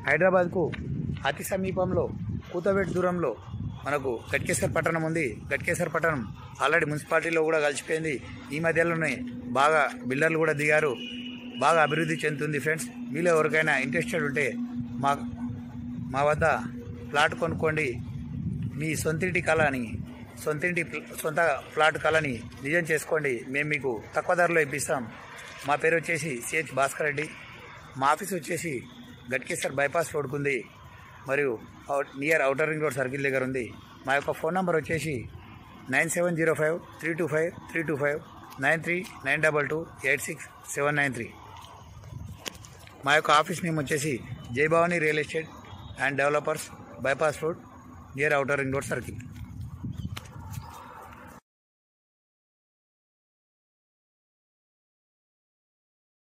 హైదరాబాద్కు అతి సమీపంలో కూతవేటు దూరంలో మనకు గట్కేసర్ పట్టణం ఉంది. గట్కేసర్ పట్టణం ఆల్రెడీ మున్సిపాలిటీలో కూడా కలిసిపోయింది. ఈ మధ్యలోనే బాగా బిల్డర్లు కూడా దిగారు, బాగా అభివృద్ధి చెందుతుంది. ఫ్రెండ్స్, మీలో ఎవరికైనా ఇంట్రెస్టెడ్ ఉంటే మా వద్ద ప్లాట్ కొనుక్కోండి. మీ సొంత ప్లాట్ కళని నిజం చేసుకోండి. మేము మీకు తక్కువ ధరలో ఇప్పిస్తాం. మా పేరు వచ్చేసి సిహెచ్ భాస్కర్ రెడ్డి. మా ఆఫీస్ వచ్చేసి గట్కేసర్ బైపాస్ రోడ్కు ఉంది, మరియు near outer ring road circle దగ్గర ఉంది. మా యొక్క ఫోన్ నెంబర్ వచ్చేసి 9705325325 9392286793. మా యొక్క ఆఫీస్ నేమ్ వచ్చేసి Jai Bhavani real estate and developers, bypass road, near outer ring road circle.